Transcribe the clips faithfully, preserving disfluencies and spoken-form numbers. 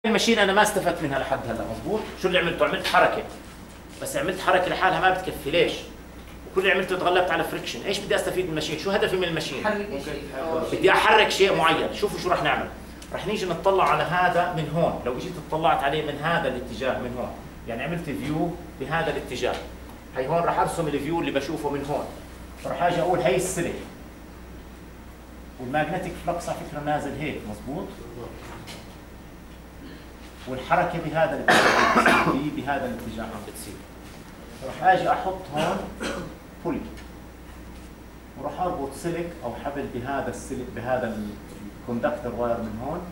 الماشين انا ما استفدت منها لحد هلا. مضبوط. شو اللي عملته؟ عملت حركه، بس عملت حركه لحالها ما بتكفي. ليش؟ وكل اللي عملته تغلبت على فريكشن. ايش بدي استفيد من الماشين؟ شو هدفي من الماشين؟ بدي احرك شيء معين. شوفوا شو راح نعمل. راح نيجي نطلع على هذا من هون. لو اجيت اطلعت عليه من هذا الاتجاه من هون، يعني عملت فيو بهذا الاتجاه، هي هون راح ارسم الفيو اللي بشوفه من هون. راح اجي اقول هي السلك والماجنتيك فلكس على فكره نازل هيك. مضبوط. والحركه بهذا الاتجاه بهذا الاتجاه عم بتصير. راح اجي احط هون بولي، وراح اربط سلك او حبل بهذا السلك بهذا الكوندكتور واير من هون،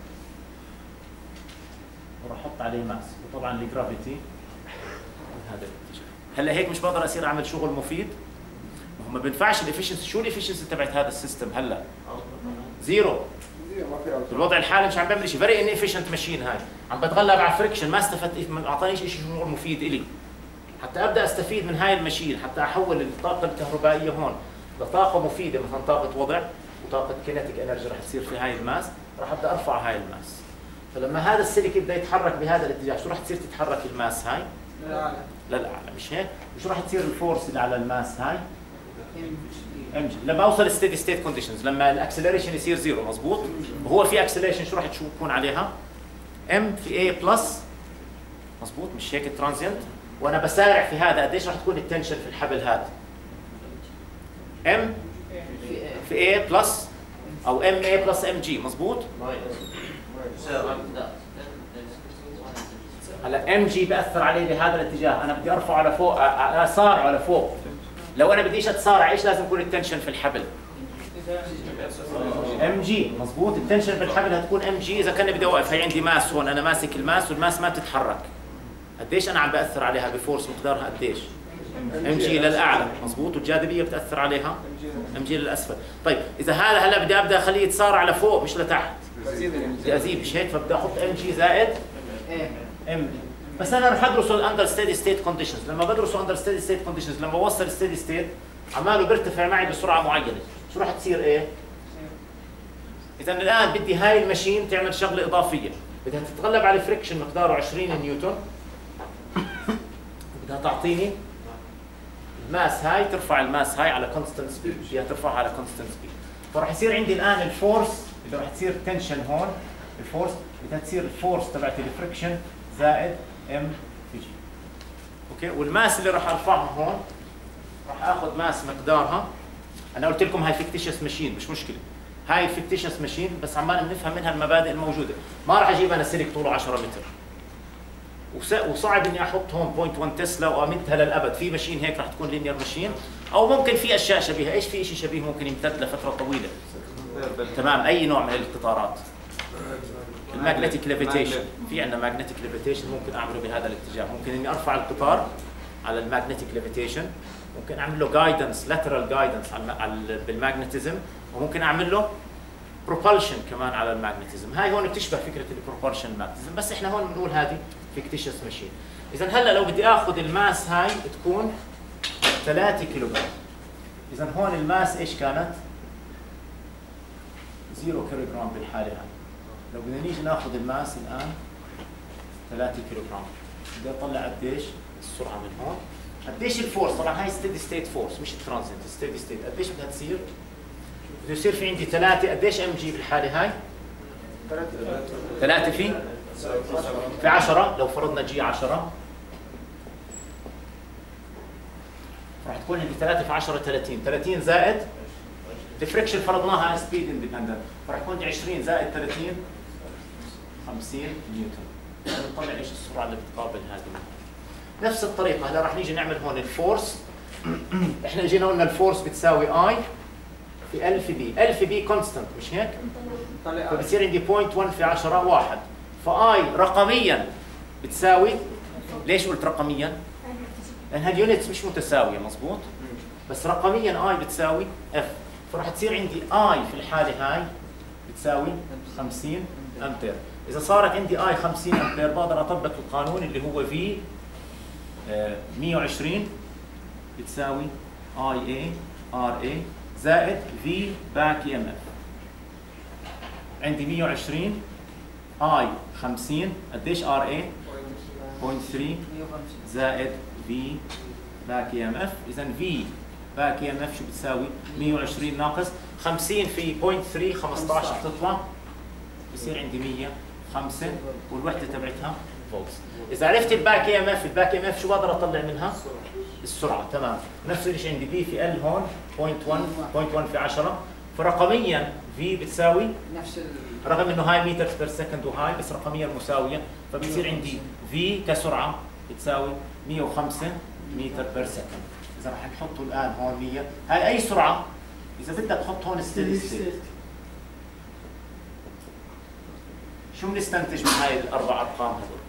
وراح احط عليه ماس، وطبعا الجرافيتي بهذا الاتجاه. هلا هيك مش بقدر اصير اعمل شغل مفيد؟ ما هو ما بينفعش الافشنسي. شو الافشنسي تبعت هذا السيستم هلا؟ زيرو. بالوضع الحالي مش عم بعمل شيء. فيري ان افيشنت ماشين. هاي عم بتغلب على فريكشن، ما استفدت، ما اعطانيش شيء شغل مفيد الي. حتى ابدا استفيد من هاي الماشين، حتى احول الطاقه الكهربائيه هون لطاقه مفيده، مثلا طاقه وضع وطاقه كينيتيك انرجي راح تصير في هاي الماس، راح ابدا ارفع هاي الماس. فلما هذا السلك يبدا يتحرك بهذا الاتجاه، شو راح تصير تتحرك الماس هاي؟ للاعلى. للاعلى، مش هيك؟ وشو راح تصير الفورس اللي على الماس هاي؟ ام جي. لما اوصل ستيدي ستيت كونديشنز، لما الاكسلريشن يصير زيرو. مضبوط. وهو في اكسلريشن شو راح تكون عليها؟ ام في اي بلس. مضبوط. مش هيك الترانزيانت؟ وانا بسارع في هذا، قديش راح تكون التنشن في الحبل هذا؟ ام في اي بلس او ام اي بلس ام جي. مضبوط. هلا ام جي بأثر عليه بهذا الاتجاه، انا بدي ارفعه لفوق، اسارعه لفوق. لو انا بديش اتسارع، ايش لازم يكون التنشن في الحبل؟ ام جي. مضبوط. التنشن في الحبل هتكون ام جي. اذا كان بدي اوقف، هي عندي ماس هون، انا ماسك الماس والماس ما بتتحرك، قديش انا عم باثر عليها بفورس مقدارها قديش؟ ام جي للاعلى. مضبوط. والجاذبيه بتاثر عليها ام جي للاسفل. طيب اذا هذا هلا بدي ابدا اخليه يتسارع لفوق مش لتحت، بدي ازيد، مش هيك؟ فبدي احط ام جي زائد ام. بس انا رح ادرسه الاندر ستيدي ستيت كونديشنز. لما بدرسه اندر ستيدي ستيت كونديشنز، لما بوصل ستيدي ستيت عماله بيرتفع معي بسرعه معينه، شو راح تصير ايه؟ اذا الان بدي هاي الماشين تعمل شغله اضافيه، بدها تتغلب على الفريكشن مقداره عشرين نيوتن، بدها تعطيني الماس هاي، ترفع الماس هاي على كونستنت سبيد، بدها ترفعها على كونستنت سبيد. فراح يصير عندي الان الفورس اللي راح تصير تنشن هون، الفورس بدها تصير الفورس تبعت الفريكشن زائد ام في جي. اوكي. والماس اللي راح ارفعها هون راح اخذ ماس مقدارها، انا قلت لكم هاي فيكتيشس ماشين، مش مشكله، هاي فيكتيشس ماشين، بس عمال بنفهم منها المبادئ الموجوده. ما راح اجيب انا سلك طوله عشرة متر وصعب اني احط هون صفر فاصلة واحد تسلا وامدها للابد. في ماشين هيك راح تكون لينير ماشين، او ممكن في اشياء شبيهه. ايش في شيء شبيه ممكن يمتد لفتره طويله؟ تمام. اي نوع من القطارات؟ الماجنتيك ليفيتيشن. في عندنا ماجنتيك ليفيتيشن ممكن اعمله بهذا الاتجاه. ممكن اني ارفع القطار على الماجنتيك ليفيتيشن، ممكن اعمل له جايدنس، لاترال جايدنس على بالماجنتيزم، وممكن اعمل له بروبلشن كمان على الماجنتيزم. هاي هون بتشبه فكره البروبلشن ماجنتيزم، بس احنا هون بنقول هذه فيكتيشس ماشين. اذا هلا لو بدي اخذ الماس هاي تكون ثلاثة كيلو جرام. اذا هون الماس ايش كانت؟ زيرو كيلو جرام بالحاله هاي. لو بدنا نيجي ناخذ الماس الان ثلاثة كيلو جرام، بدي اطلع قديش السرعه من هون، قديش الفورس. طبعا هاي ستيدي ستيت فورس مش الترانزيت. ستيدي ستيت قديش بدها تصير؟ بده يصير في عندي ثلاثة. قديش ام جي بالحاله هاي؟ ثلاثة في في عشرة. لو فرضنا جي عشرة راح تكون عندي ثلاثة في عشرة ثلاثين. ثلاثين زائد الفريكشن فرضناها سبيد اندبندنت، فراح يكون عندي عشرين زائد ثلاثين خمسين نيوتن. نطلع ايش السرعه اللي بتقابل هذه. نفس الطريقه هلا راح نيجي نعمل هون الفورس. احنا جينا قلنا الفورس بتساوي اي في ال في بي. ال في بي كونستنت مش هيك؟ فبصير عندي صفر فاصلة واحد في عشرة واحد. فاي رقميا بتساوي، ليش قلت رقميا؟ لان هاليونتس مش متساويه. مضبوط. بس رقميا اي بتساوي اف، فراح تصير عندي اي في الحاله هاي بتساوي خمسين امبير. اذا صارت عندي اي خمسين امبير بقدر اطبق القانون اللي هو في مية وعشرين بتساوي اي اي ار اي زائد في باك اي ام اف. عندي مية وعشرين اي خمسين قديش ار اي؟ صفر فاصلة ثلاثة زائد في باك اي ام اف. اذا في باك اي ام اف شو بتساوي؟ مية وعشرين ناقص خمسين في صفر فاصلة ثلاثة خمسطعش بتطلع، بصير عندي مية وخمسة والوحده تبعتها فولتس. اذا عرفت الباك اي ام اف، الباك اي ام اف شو بقدر اطلع منها؟ السرعه. تمام. نفس الشيء عندي في في ال هون صفر فاصلة واحد صفر فاصلة واحد في عشرة، فرقميا في بتساوي نفس ال... رغم انه هاي متر بير سكند وهاي بس رقميا مساويه، فبصير عندي في كسرعه بتساوي مية وخمسة متر بير سكند. اذا رح نحطه الان هون مية، هاي اي سرعه اذا بدك تحط هون ستيدي ستيت. شو بنستنتج من هاي الاربع ارقام هذول؟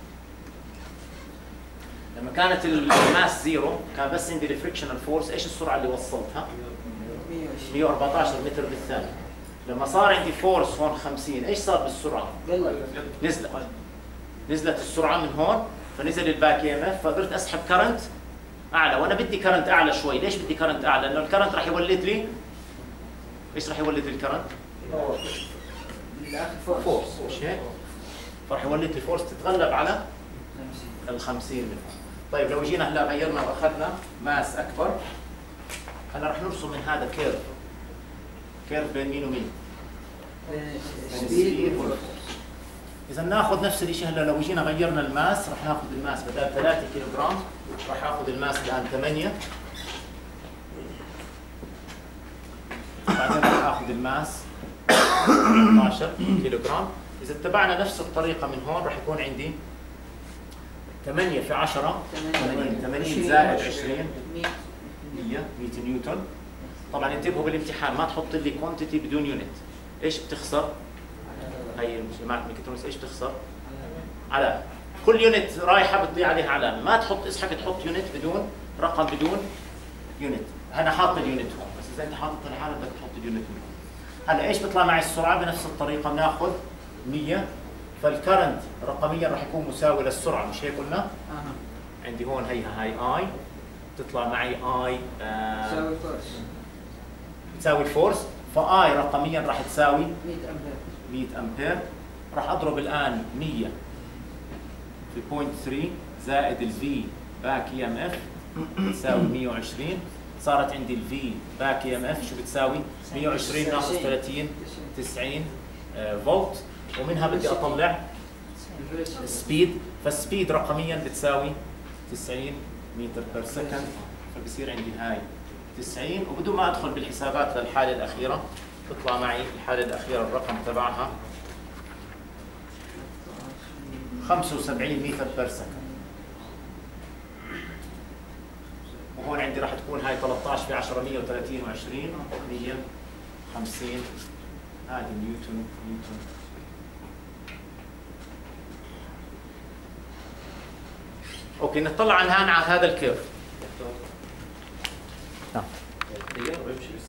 لما كانت الماس زيرو كان بس عندي الفريكشنال فورس، ايش السرعه اللي وصلتها؟ مية وأربعطعش متر بالثانيه. لما صار عندي فورس هون خمسين، ايش صار بالسرعه؟ نزلت نزلت السرعه من هون، فنزل الباك اي ام اف، فقدرت اسحب كرنت اعلى، وانا بدي كرنت اعلى شوي. ليش بدي كرنت اعلى؟ لانه الكرنت راح يولد لي ايش؟ راح يولد لي الكرنت؟ فورس، مش هيك؟ فراح يولد لي فورس تتغلب على ال خمسين منها. طيب لو جينا هلا غيرنا واخذنا ماس اكبر، هلا رح نرسم من هذا كيرف، كيرف بين مين ومين؟ بين السبيد والفورس. اذا ناخذ نفس الشيء. هلا لو جينا غيرنا الماس، رح ناخذ الماس بدل ثلاثة كيلو جرام رح اخذ الماس الان ثمانية، بعدين رح اخذ الماس اثني عشر كيلو جرام. اذا اتبعنا نفس الطريقه من هون رح يكون عندي ثمانية في عشرة ثمانين، ثمانين زائد عشرين مية مية نيوتن. طبعا انتبهوا بالامتحان ما تحط لي كوانتيتي بدون يونت. ايش بتخسر؟ هي جماعه ميكاترونكس ايش بتخسر؟ علامه. كل يونت رايحه بتضيع عليها علامه، ما تحط اسحق تحط يونت بدون رقم بدون يونت. انا حاط اليونت هون، بس اذا انت حاطط الحاله بدك تحط اليونت هون. هلا ايش بيطلع معي السرعه؟ بنفس الطريقه بناخذ مية، فالكرنت رقميا راح يكون مساوي للسرعه، مش هيك قلنا؟ أه. عندي هون هيها هاي اي تطلع معي اي آه تساوي الفورس، تساوي الفورس، فاي رقميا راح تساوي مية امبير. مية امبير. راح اضرب الان مية في صفر فاصلة ثلاثة زائد الفي باك اي ام اف بتساوي مية وعشرين. صارت عندي الفي باك اي ام اف شو بتساوي؟ مية وعشرين ناقص ثلاثين تسعين آه فولت، ومنها بدي اطلع السبيد، فالسبيد رقميا بتساوي تسعين متر بير سكند، فبصير عندي هاي تسعين. وبدون ما ادخل بالحسابات للحاله الاخيره تطلع معي الحاله الاخيره الرقم تبعها خمسة وسبعين متر بير سكند. وهون عندي راح تكون هاي ثلاثة عشر في عشرة مية وثلاثين وعشرين مية وخمسين، هذه نيوتن نيوتن. اوكي نطلع عن هان على هذا الكيرف. نعم.